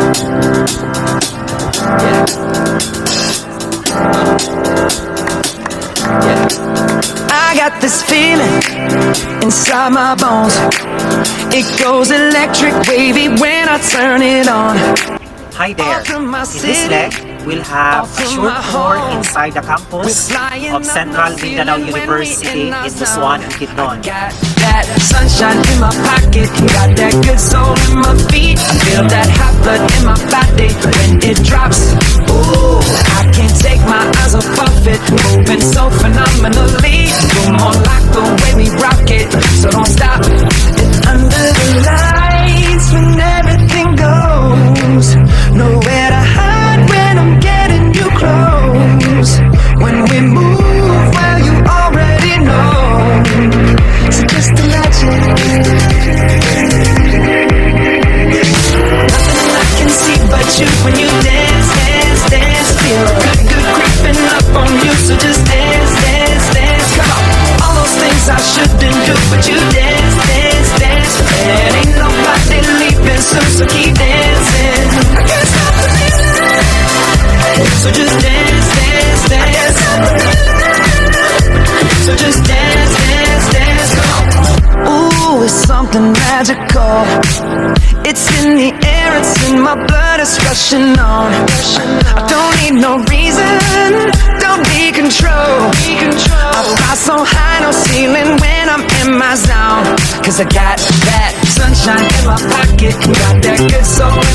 I got this feeling inside my bones. It goes electric wavy when I turn it on. Hi there! In this leg, we'll have a short tour inside the campus of Central Mindanao University in Butuan, Bukidnon. Got that sunshine in my pocket, got that good soul in my feet. I feel that hot blood in my body when it drops. Ooh, I can't take my eyes off of it, moving so phenomenally. You're more like the way we rock it, so don't stop. It's under the lights when everything goes, nowhere to hide when I'm getting you close. When we move, well, you already know. So just imagine. Nothing I can see but you when you dance, dance, dance. Feel good, good creeping up on you. So just dance, dance, dance. Come on. All those things I shouldn't do, but you dance, dance, dance. And ain't nobody leaving soon, so keep dancing. I can't stop the feeling. So just dance, dance, dance. So just dance, dance, dance. Ooh, it's something magical. It's in the air, it's in my blood, it's rushing on. I don't need no reason, don't be control. I fly so high, no ceiling when I'm in my zone. Cause I got that sunshine in my pocket, got that good soul